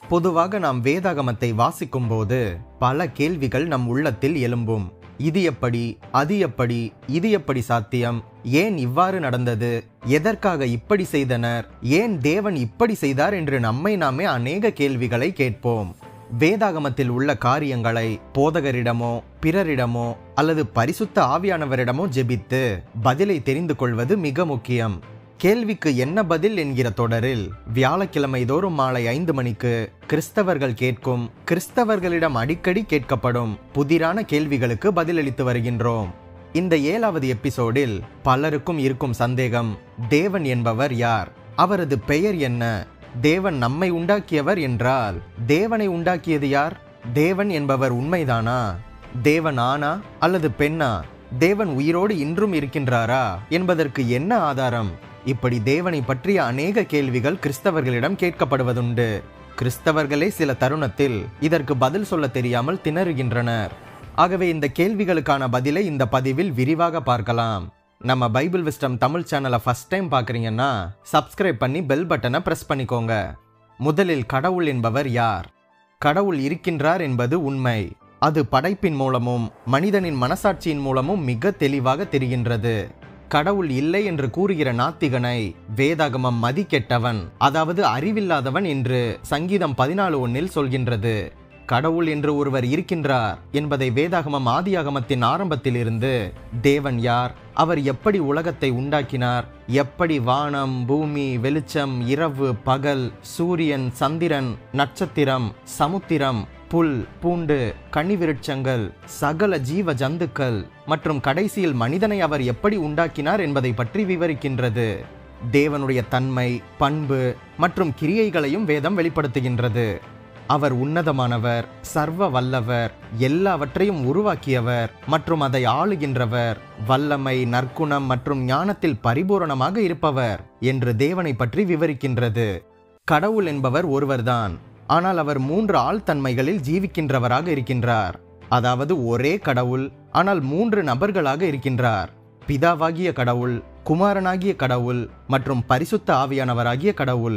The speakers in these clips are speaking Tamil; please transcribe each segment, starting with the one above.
பொதுவாக நாம் வேதாகமத்தை வாசிக்கும் போது பல கேள்விகள் நம் உள்ளத்தில் எழும்பும். இது எப்படி, அது எப்படி, இது எப்படி சாத்தியம், ஏன் இவ்வாறு நடந்தது, எதற்காக இப்படி செய்தனர், ஏன் தேவன் இப்படி செய்தார் என்று நம்மை நாமே அநேக கேள்விகளை கேட்போம். வேதாகமத்தில் உள்ள காரியங்களை போதகரிடமோ பிறரிடமோ அல்லது பரிசுத்த ஆவியானவரிடமோ ஜெபித்து பதிலை தெரிந்து கொள்வது மிக முக்கியம். கேள்விக்கு என்ன பதில் என்கிற தொடரில் வியாழக்கிழமை தோறும் மாலை 5 மணிக்கு கிறிஸ்தவர்கள் கேட்கும், கிறிஸ்தவர்களிடம் அடிக்கடி கேட்கப்படும் புதிரான கேள்விகளுக்கு பதிலளித்து வருகின்றோம். இந்த 7வது எபிசோடில் பலருக்கும் இருக்கும் சந்தேகம், தேவன் என்பவர் யார், அவரது பெயர் என்ன, தேவன் நம்மை உண்டாக்கியவர் என்றால் தேவனை உண்டாக்கியது யார், தேவன் என்பவர் உண்மைதானா, தேவன் ஆணா அல்லது பெண்ணா, தேவன் உயிரோடு இன்றும் இருக்கின்றாரா என்பதற்கு என்ன ஆதாரம்? இப்படி தேவனை பற்றிய அநேக கேள்விகள் கிறிஸ்தவர்களிடம் கேட்கப்படுவதுண்டு. கிறிஸ்தவர்களே சில தருணத்தில் இதற்கு பதில் சொல்ல தெரியாமல் திணறுகின்றனர். ஆகவே இந்த கேள்விகளுக்கான பதிலை இந்த பதிவில் விரிவாக பார்க்கலாம். நம்ம பைபிள் விஸ்டம் தமிழ் சேனலை ஃபர்ஸ்ட் டைம் பார்க்குறீங்கன்னா சப்ஸ்கிரைப் பண்ணி பெல் பட்டனை ப்ரெஸ் பண்ணிக்கோங்க. முதலில் கடவுள் என்பவர் யார்? கடவுள் இருக்கின்றார் என்பது உண்மை. அது படைப்பின் மூலமும் மனிதனின் மனசாட்சியின் மூலமும் மிக தெளிவாக தெரிகின்றது. கடவுள் இல்லை என்று கூறுகிற நாத்திகனை வேதாகமம் மதிக்கெட்டவன், அதாவது அறிவில்லாதவன் என்று சங்கீதம் 14:1 சொல்கின்றது. கடவுள் என்று ஒருவர் இருக்கின்றார் என்பதை வேதாகமம் ஆதியாகமத்தின் ஆரம்பத்திலிருந்து தேவன் யார், அவர் எப்படி உலகத்தை உண்டாக்கினார், எப்படி வானம், பூமி, வெளிச்சம், இரவு, பகல், சூரியன், சந்திரன், நட்சத்திரம், சமுத்திரம், புல், பூண்டு, கனிவிருட்சங்கள், சகல ஜீவ ஜந்துக்கள் மற்றும் கடைசியில் மனிதனை அவர் எப்படி உண்டாக்கினார் என்பதை பற்றி விவரிக்கின்றது. தேவனுடைய தன்மை, பண்பு மற்றும் கிரியைகளையும் வேதம் வெளிப்படுத்துகின்றது. அவர் உன்னதமானவர், சர்வ வல்லவர், எல்லாவற்றையும் உருவாக்கியவர் மற்றும் அதை ஆளுகின்றவர், வல்லமை, நற்குணம் மற்றும் ஞானத்தில் பரிபூரணமாக இருப்பவர் என்று தேவனை பற்றி விவரிக்கின்றது. கடவுள் என்பவர் ஒருவர்தான், ஆனால் அவர் 3 ஆழ்தன்மைகளில் ஜீவிக்கின்றவராக இருக்கின்றார். அதாவது ஒரே கடவுள் ஆனால் 3 நபர்களாக இருக்கின்றார். பிதாவாகிய கடவுள், குமாரனாகிய கடவுள் மற்றும் பரிசுத்த ஆவியானவராகிய கடவுள்.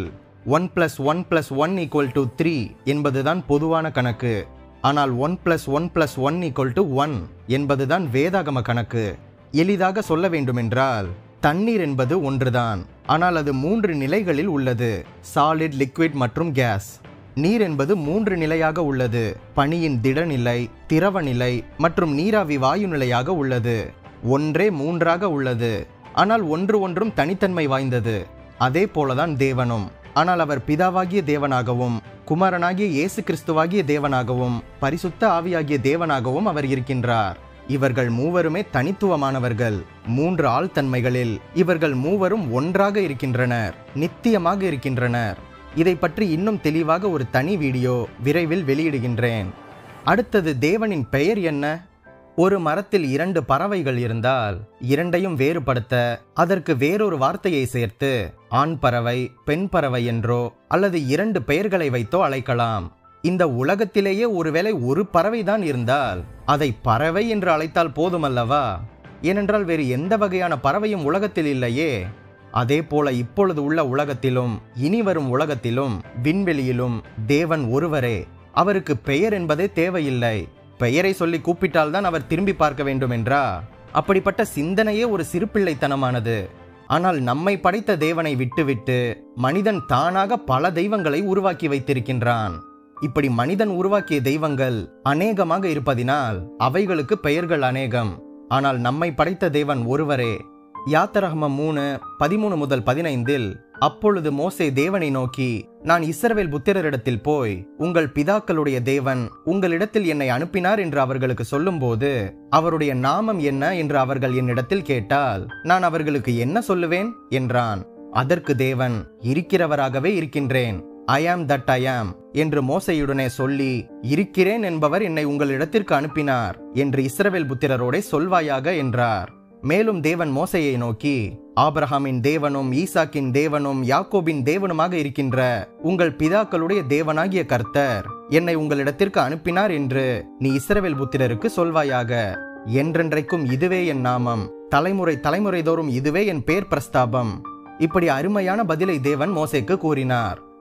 1+1+1=3 என்பதுதான் பொதுவான கணக்கு. ஆனால் 1+1+1=1 என்பதுதான் வேதாகம கணக்கு. எளிதாக சொல்ல வேண்டுமென்றால் தண்ணீர் என்பது ஒன்றுதான், ஆனால் அது 3 நிலைகளில் உள்ளது: சாலிட், லிக்விட் மற்றும் கேஸ். நீர் என்பது 3 நிலையாக உள்ளது: பனியின் திடநிலை, திரவ நிலை மற்றும் நீராவி வாயு நிலையாக உள்ளது. ஒன்றே 3ஆக உள்ளது, ஆனால் ஒன்றும் தனித்தன்மை வாய்ந்தது. அதே போலதான் தேவனும். ஆனால் அவர் பிதாவாகிய தேவனாகவும், குமாரனாகிய இயேசு கிறிஸ்துவாகிய தேவனாகவும், பரிசுத்த ஆவியாகிய தேவனாகவும் அவர் இருக்கின்றார். இவர்கள் மூவருமே தனித்துவமானவர்கள். 3 ஆழ்தன்மைகளில் இவர்கள் மூவரும் ஒன்றாக இருக்கின்றனர், நித்தியமாக இருக்கின்றனர். இதை பற்றி இன்னும் தெளிவாக ஒரு தனி வீடியோ விரைவில் வெளியிடுகின்றேன். அடுத்தது, தேவனின் பெயர் என்ன? ஒரு மரத்தில் 2 பறவைகள் இருந்தால் இரண்டையும் வேறுபடுத்த அதற்கு வேறொரு வார்த்தையை சேர்த்து ஆண் பறவை, பெண் பறவை என்றோ அல்லது 2 பெயர்களை வைத்தோ அழைக்கலாம். இந்த உலகத்திலேயே ஒருவேளை ஒரு பறவைதான் இருந்தால் அதை பறவை என்று அழைத்தால் போதுமல்லவா? ஏனென்றால் வேறு எந்த வகையான பறவையும் உலகத்தில் இல்லையே. அதே போல இப்பொழுது உள்ள உலகத்திலும் இனி வரும் உலகத்திலும் விண்வெளியிலும் தேவன் ஒருவரே. அவருக்கு பெயர் என்பதே தேவையில்லை. பெயரை சொல்லி கூப்பிட்டால்தான் அவர் திரும்பி பார்க்க வேண்டும் என்றா? அப்படிப்பட்ட சிந்தனையே ஒரு சிறுபிள்ளைத்தனமானது. ஆனால் நம்மை படைத்த தேவனை விட்டுவிட்டு மனிதன் தானாக பல தெய்வங்களை உருவாக்கி வைத்திருக்கின்றான். இப்படி மனிதன் உருவாக்கிய தெய்வங்கள் அநேகமாக இருப்பதினால் அவைகளுக்கு பெயர்கள் அநேகம். ஆனால் நம்மை படைத்த தேவன் ஒருவரே. யாத்திராகமம் 3:13-15 அப்பொழுது மோசே தேவனை நோக்கி, நான் இஸ்ரவேல் புத்திரரிடத்தில் போய் உங்கள் பிதாக்களுடைய தேவன் உங்களிடத்தில் என்னை அனுப்பினார் என்று அவர்களுக்கு சொல்லும்போது அவருடைய நாமம் என்ன என்று அவர்கள் என்னிடத்தில் கேட்டால் நான் அவர்களுக்கு என்ன சொல்லுவேன் என்றான். அதற்கு தேவன், இருக்கிறவராகவே இருக்கின்றேன், ஐ ஆம் தட் ஐ ஆம் என்று மோசேயுடனே சொல்லி, இருக்கிறேன் என்பவர் என்னை உங்களிடத்திற்கு அனுப்பினார் என்று இஸ்ரவேல் புத்திரரோடே சொல்வாயாக என்றார். மேலும் தேவன் மோசேயை நோக்கி, ஆபிரகாமின் தேவனும் ஈசாக்கின் தேவனும் யாக்கோபின் தேவனுமாக இருக்கின்ற உங்கள் பிதாக்களுடைய தேவனாகிய கர்த்தர் என்னை உங்களிடத்திற்கு அனுப்பினார் என்று நீ இஸ்ரவேல் புத்திரருக்கு சொல்வாயாக. என்றென்றைக்கும் இதுவே என் நாமம், தலைமுறை தலைமுறை தோறும் இதுவே என் பேர் பிரஸ்தாபம். இப்படி அருமையான பதிலை தேவன் மோசேக்கு கூறினார்.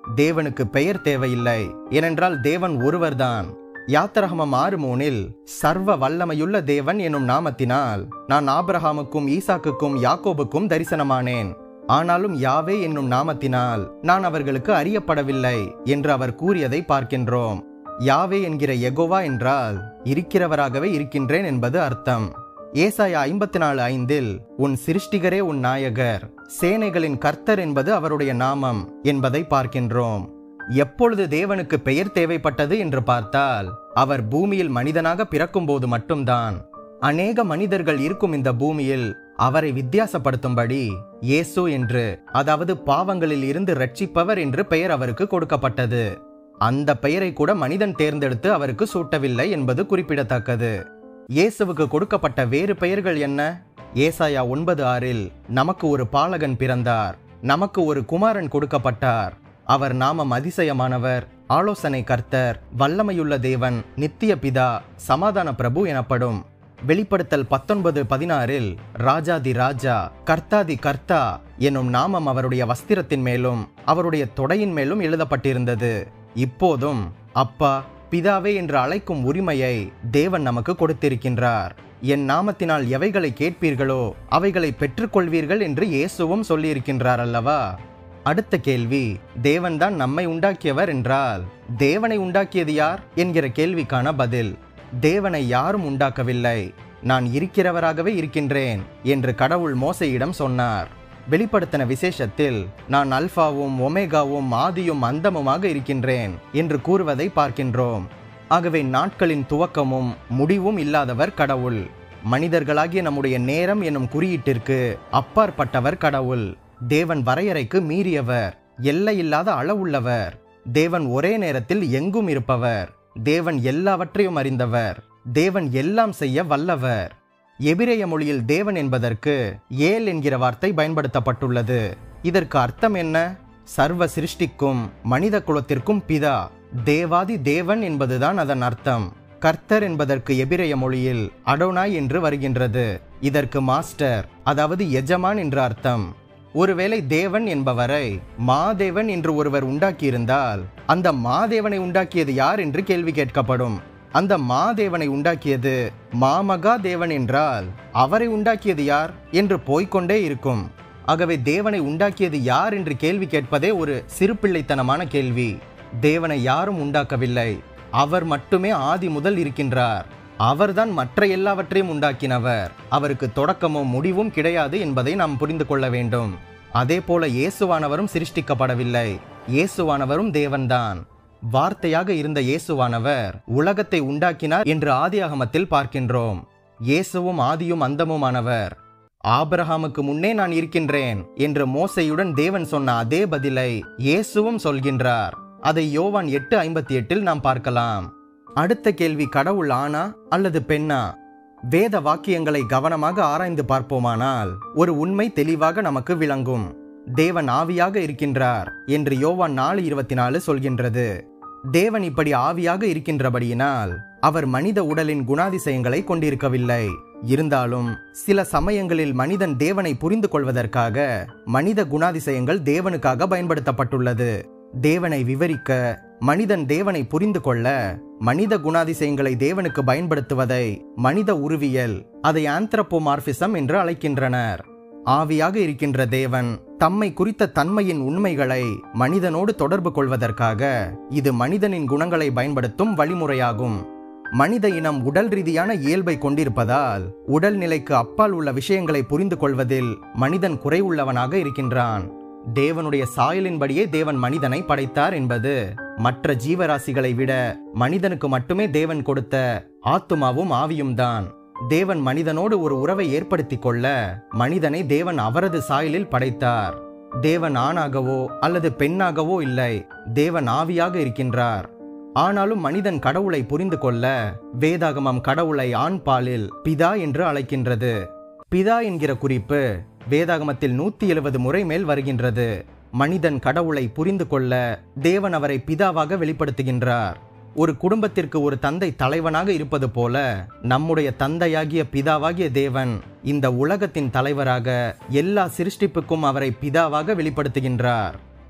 தேவனுக்கு பெயர் தேவையில்லை, ஏனென்றால் தேவன் ஒருவர்தான். யாத்திராகமம் 6:3 சர்வ வல்லமையுள்ள தேவன் என்னும் நாமத்தினால் நான் ஆபிரகாமுக்கும் ஈசாக்குக்கும் யாக்கோபுக்கும் தரிசனமானேன், ஆனாலும் யாவே என்னும் நாமத்தினால் நான் அவர்களுக்கு அறியப்படவில்லை என்று அவர் கூறியதை பார்க்கின்றோம். யாவே என்கிற யெகோவா என்றால் இருக்கிறவராகவே இருக்கின்றேன் என்பது அர்த்தம். ஏசாயா 54:5 உன் சிருஷ்டிகரே உன் நாயகர், சேனைகளின் கர்த்தர் என்பது அவருடைய நாமம் என்பதை பார்க்கின்றோம். எப்பொழுது தேவனுக்கு பெயர் தேவைப்பட்டது என்று பார்த்தால் அவர் பூமியில் மனிதனாக பிறக்கும் போது மட்டும்தான். அநேக மனிதர்கள் இருக்கும் இந்த பூமியில் அவரை வித்தியாசப்படுத்தும்படி இயேசு என்று, அதாவது பாவங்களில் இருந்து ரட்சிப்பவர் என்று பெயர் அவருக்கு கொடுக்கப்பட்டது. அந்த பெயரை கூட மனிதன் தேர்ந்தெடுத்து அவருக்கு சூட்டவில்லை என்பது குறிப்பிடத்தக்கது. இயேசுவுக்கு கொடுக்கப்பட்ட வேறு பெயர்கள் என்ன? ஏசாயா 9:6 நமக்கு ஒரு பாலகன் பிறந்தார், நமக்கு ஒரு குமாரன் கொடுக்கப்பட்டார், அவர் நாமம் அதிசயமானவர், ஆலோசனை கர்த்தர், வல்லமையுள்ள தேவன், நித்திய பிதா, சமாதான பிரபு எனப்படும். வெளிப்படுத்தல் 19:16 ராஜாதி ராஜா, கர்த்தாதி கர்த்தா எனும் நாமம் அவருடைய வஸ்திரத்தின் மேலும் அவருடைய தொடையின் மேலும் எழுதப்பட்டிருந்தது. இப்போதும் அப்பா, பிதாவே என்று அழைக்கும் உரிமையை தேவன் நமக்கு கொடுத்திருக்கின்றார். என் நாமத்தினால் எவைகளை கேட்பீர்களோ அவைகளை பெற்றுக்கொள்வீர்கள் என்று இயேசுவும் சொல்லியிருக்கின்றார் அல்லவா? அடுத்த கேள்வி, தேவன்தான் நம்மை உண்டாக்கியவர் என்றால் தேவனை உண்டாக்கியது யார் என்கிற கேள்விக்கான பதில், தேவனை யாரும் உண்டாக்கவில்லை, நான் இருக்கிறவராகவே இருக்கின்றேன் என்று கடவுள் மோசேயிடம் சொன்னார். வெளிப்படுத்தின விசேஷத்தில் நான் அல்பாவும் ஒமேகாவும் ஆதியும் அந்தமுமாக இருக்கின்றேன் என்று கூறுவதை பார்க்கின்றோம். ஆகவே நாட்களின் துவக்கமும் முடிவும் இல்லாதவர் கடவுள். மனிதர்களாகிய நம்முடைய நேரம் என்னும் குறியீட்டிற்கு அப்பாற்பட்டவர் கடவுள். தேவன் வரையறைக்கு மீறியவர், எல்லையில்லாத அளவுள்ளவர். தேவன் ஒரே நேரத்தில் எங்கும் இருப்பவர். தேவன் எல்லாவற்றையும் அறிந்தவர். தேவன் எல்லாம் செய்ய வல்லவர். எபிரேய மொழியில் தேவன் என்பதற்கு ஏல் என்கிற வார்த்தை பயன்படுத்தப்பட்டுள்ளது. இதற்கு அர்த்தம் என்ன? சர்வ சிருஷ்டிக்கும் மனித குலத்திற்கும் பிதா, தேவாதி தேவன் என்பதுதான் அதன் அர்த்தம். கர்த்தர் என்பதற்கு எபிரேய மொழியில் அடோனாய் என்று வருகின்றது. இதற்கு மாஸ்டர், அதாவது எஜமான் என்று அர்த்தம். ஒருவேளை தேவன் என்பவரை மாதேவன் என்று ஒருவர் உண்டாக்கியிருந்தால் அந்த மாதேவனை உண்டாக்கியது யார் என்று கேள்வி கேட்கப்படும். அந்த மாதேவனை உண்டாக்கியது மாமகா தேவன் என்றால் அவரை உண்டாக்கியது யார் என்று போய்கொண்டே இருக்கும். ஆகவே தேவனை உண்டாக்கியது யார் என்று கேள்வி கேட்பதே ஒரு சிறுபிள்ளைத்தனமான கேள்வி. தேவனை யாரும் உண்டாக்கவில்லை, அவர் மட்டுமே ஆதி முதல் இருக்கின்றார். அவர்தான் மற்ற எல்லாவற்றையும் உண்டாக்கினவர். அவருக்கு தொடக்கமும் முடிவும் கிடையாது என்பதை நாம் புரிந்து கொள்ள வேண்டும். அதே போல இயேசுவானவரும் சிருஷ்டிக்கப்படவில்லை, இயேசுவானவரும் தேவன்தான். வார்த்தையாக இருந்த இயேசுவானவர் உலகத்தை உண்டாக்கினார் என்று ஆதியாகமத்தில் பார்க்கின்றோம். இயேசுவும் ஆதியும் அந்தமுமானவர். ஆபிரகாமுக்கு முன்னே நான் இருக்கின்றேன் என்று மோசேயுடன் தேவன் சொன்ன அதே பதிலை இயேசுவும் சொல்கின்றார். அதை யோவான் 8:58 நாம் பார்க்கலாம். அடுத்த கேள்வி, கடவுள் ஆணா அல்லது பெண்ணா? வேத வாக்கியங்களை கவனமாக ஆராய்ந்து பார்ப்போமானால் ஒரு உண்மை தெளிவாக நமக்கு விளங்கும். தேவன் ஆவியாக இருக்கின்றார் என்று யோவான் 4:24 சொல்கின்றது. தேவன் இப்படி ஆவியாக இருக்கின்றபடியினால் அவர் மனித உடலின் குணாதிசயங்களை கொண்டிருக்கவில்லை. இருந்தாலும் சில சமயங்களில் மனிதன் தேவனை புரிந்து கொள்வதற்காக மனித குணாதிசயங்கள் தேவனுக்காக பயன்படுத்தப்பட்டுள்ளது. தேவனை விவரிக்க, மனிதன் தேவனை புரிந்து கொள்ள மனித குணாதிசயங்களை தேவனுக்கு பயன்படுத்துவதை மனித உருவியல், அதை ஆந்த்ரோபோமார்பிசம் என்று அழைக்கின்றனர். ஆவியாக இருக்கின்ற தேவன் தம்மை குறித்த தன்மையின் உண்மைகளை மனிதனோடு தொடர்பு கொள்வதற்காக இது மனிதனின் குணங்களை பயன்படுத்தும் வழிமுறையாகும். மனித இனம் உடல் ரீதியான இயல்பை கொண்டிருப்பதால் உடல்நிலைக்கு அப்பால் உள்ள விஷயங்களை புரிந்து கொள்வதில் மனிதன் குறைவுள்ளவனாக இருக்கின்றான். தேவனுடைய சாயலின்படியே தேவன் மனிதனை படைத்தார் என்பது மற்ற ஜீவராசிகளை விட மனிதனுக்கு மட்டுமே தேவன் கொடுத்த ஆத்துமாவும் ஆவியும் தான். தேவன் மனிதனோடு ஒரு உறவை ஏற்படுத்தி கொள்ள மனிதனை தேவன் அவரது சாயலில் படைத்தார். தேவன் ஆணாகவோ அல்லது பெண்ணாகவோ இல்லை, தேவன் ஆவியாக இருக்கின்றார். ஆனாலும் மனிதன் கடவுளை புரிந்து கொள்ள வேதாகமம் கடவுளை ஆண் பாலில் பிதா என்று அழைக்கின்றது. பிதா என்கிற குறிப்பு வேதாகமத்தில் 170 முறை மேல் வருகின்றது. மனிதன் கடவுளை புரிந்து கொள்ள தேவன் அவரை பிதாவாக வெளிப்படுத்துகின்றார். ஒரு குடும்பத்திற்கு ஒரு தந்தை தலைவனாக இருப்பது போல நம்முடைய தந்தையாகிய பிதாவாகிய தேவன் இந்த உலகத்தின் தலைவராக எல்லா சிருஷ்டிப்புக்கும் அவரை பிதாவாக வெளிப்படுத்துகின்றார்.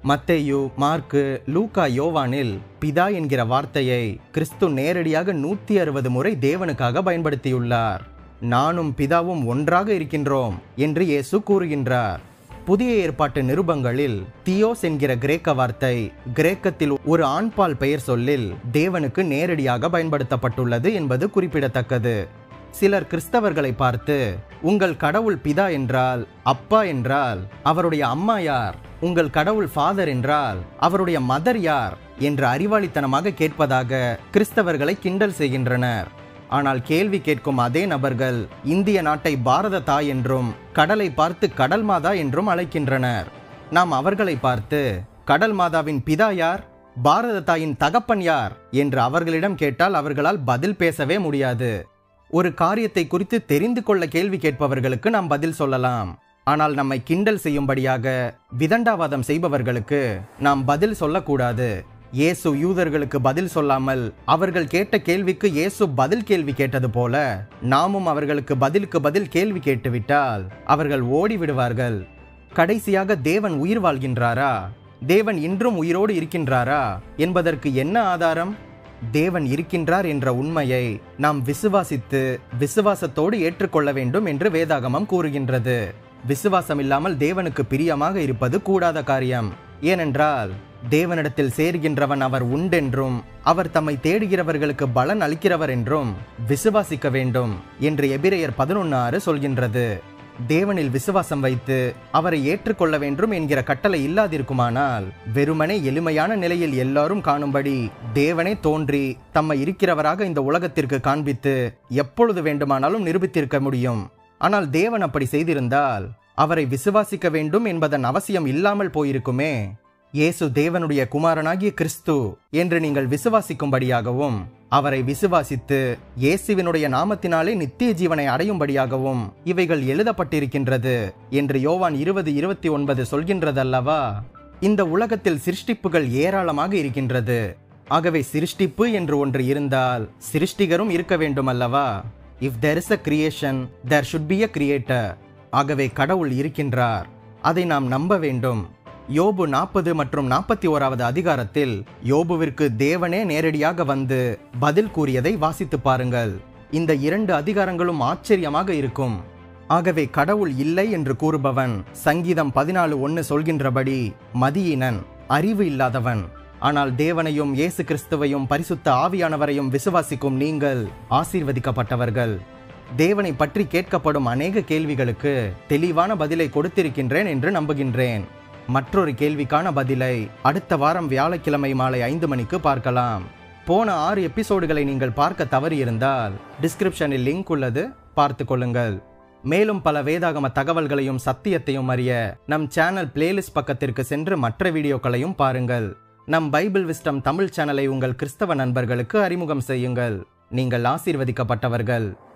மத்தேயு, மார்க்கு, லூக்கா, யோவானில் பிதா என்கிற வார்த்தையை கிறிஸ்து நேரடியாக 160 முறை தேவனுக்காக பயன்படுத்தியுள்ளார். நானும் பிதாவும் ஒன்றாக இருக்கின்றோம் என்று இயேசு கூறுகின்றார். புதிய ஏற்பாட்டு நிருபங்களில் தியோஸ் என்கிற கிரேக்க வார்த்தை கிரேக்கத்தில் ஒரு ஆண்பால் பெயர் சொல்லில் தேவனுக்கு நேரடியாக பயன்படுத்தப்பட்டுள்ளது என்பது குறிப்பிடத்தக்கது. சிலர் கிறிஸ்தவர்களை பார்த்து, உங்கள் கடவுள் பிதா என்றால் அப்பா என்றால் அவருடைய அம்மா யார், உங்கள் கடவுள் ஃபாதர் என்றால் அவருடைய மதர் யார் என்று அறிவாளித்தனமாக கேட்பதாக கிறிஸ்தவர்களை கிண்டல் செய்கின்றனர். ஆனால் கேள்வி கேட்கும் அதே நபர்கள் இந்திய நாட்டை பாரத தாய் என்றும் கடலை பார்த்து கடல் மாதா என்றும் அழைக்கின்றனர். நாம் அவர்களை பார்த்து, கடல் மாதாவின் பிதா யார், பாரத தாயின் தகப்பன் யார் என்று அவர்களிடம் கேட்டால் அவர்களால் பதில் பேசவே முடியாது. ஒரு காரியத்தை குறித்து தெரிந்து கொள்ள கேள்வி கேட்பவர்களுக்கு நாம் பதில் சொல்லலாம். ஆனால் நம்மை கிண்டல் செய்யும்படியாக விதண்டாவாதம் செய்பவர்களுக்கு நாம் பதில் சொல்லக்கூடாது. இயேசு யூதர்களுக்கு பதில் சொல்லாமல் அவர்கள் கேட்ட கேள்விக்கு இயேசு பதில் கேள்வி கேட்டது போல நாமும் அவர்களுக்கு பதிலுக்கு பதில் கேள்வி கேட்டுவிட்டால் அவர்கள் ஓடிவிடுவார்கள். கடைசியாக தேவன் உயிர் வாழ்கின்றாரா, தேவன் இன்றும் உயிரோடு இருக்கின்றாரா என்பதற்கு என்ன ஆதாரம்? தேவன் இருக்கின்றார் என்ற உண்மையை நாம் விசுவாசித்து விசுவாசத்தோடு ஏற்றுக்கொள்ள வேண்டும் என்று வேதாகமம் கூறுகின்றது. விசுவாசம் இல்லாமல் தேவனுக்கு பிரியமாக இருப்பது கூடாத காரியம். ஏனென்றால் தேவனிடத்தில் சேர்கின்றவன் அவர் உண்டென்றும் அவர் தம்மை தேடுகிறவர்களுக்கு பலன் அளிக்கிறவர் என்றும் விசுவாசிக்க வேண்டும் என்று எபிரேயர் 11:6 சொல்கின்றது. தேவனில் விசுவாசம் வைத்து அவரை ஏற்றுக்கொள்ள வேண்டும் என்கிற கட்டளை இல்லாதிருக்குமானால் வெறுமனே எளிமையான நிலையில் எல்லாரும் காணும்படி தேவனே தோன்றி தம்மை இருக்கிறவராக இந்த உலகத்திற்கு காண்பித்து எப்பொழுது வேண்டுமானாலும் நிரூபித்திருக்க முடியும். ஆனால் தேவன் அப்படி செய்திருந்தால் அவரை விசுவாசிக்க வேண்டும் என்பதன் அவசியம் இல்லாமல் போயிருக்குமே. இயேசு தேவனுடைய குமாரனாகிய கிறிஸ்து என்று நீங்கள் விசுவாசிக்கும்படியாகவும் அவரை விசுவாசித்து இயேசுவினுடைய நாமத்தினாலே நித்திய ஜீவனை அடையும்படியாகவும் இவைகள் எழுதப்பட்டிருக்கின்றது என்று யோவான் 20:29 சொல்கின்றதல்லவா? இந்த உலகத்தில் சிருஷ்டிப்புகள் ஏராளமாக இருக்கின்றது. ஆகவே சிருஷ்டிப்பு என்று ஒன்று இருந்தால் சிருஷ்டிகரும் இருக்க வேண்டும் அல்லவா? If there is a creation, there should be a creator. ஆகவே கடவுள் இருக்கின்றார். அதை நாம் நம்ப வேண்டும். யோபு 40 மற்றும் 41வது அதிகாரத்தில் யோபுவிற்கு தேவனே நேரடியாக வந்து பதில் கூறியதை வாசித்து பாருங்கள். இந்த 2 அதிகாரங்களும் ஆச்சரியமாக இருக்கும். ஆகவே கடவுள் இல்லை என்று கூறுபவன் சங்கீதம் 14:1 சொல்கின்றபடி மதியினன், அறிவு இல்லாதவன். ஆனால் தேவனையும் இயேசு கிறிஸ்துவையும் பரிசுத்த ஆவியானவரையும் விசுவாசிக்கும் நீங்கள் ஆசீர்வதிக்கப்பட்டவர்கள். தேவனை பற்றி கேட்கப்படும் அநேக கேள்விகளுக்கு தெளிவான பதிலை கொடுத்திருக்கின்றேன் என்று நம்புகின்றேன். மற்றொரு கேள்விக்கான பதிலை அடுத்த வாரம் வியாழக்கிழமை மாலை 5 மணிக்கு பார்க்கலாம். போன 6 எபிசோடுகளை நீங்கள் பார்க்க தவறியிருந்தால் டிஸ்கிரிப்ஷனில் லிங்க் உள்ளது, பார்த்து கொள்ளுங்கள். மேலும் பல வேதாகம தகவல்களையும் சத்தியத்தையும் அறிய நம் சேனல் பிளேலிஸ்ட் பக்கத்திற்கு சென்று மற்ற வீடியோக்களையும் பாருங்கள். நம் பைபிள் விஸ்டம் தமிழ் சேனலை உங்கள் கிறிஸ்தவ நண்பர்களுக்கு அறிமுகம் செய்யுங்கள். நீங்கள் ஆசீர்வதிக்கப்பட்டவர்கள்.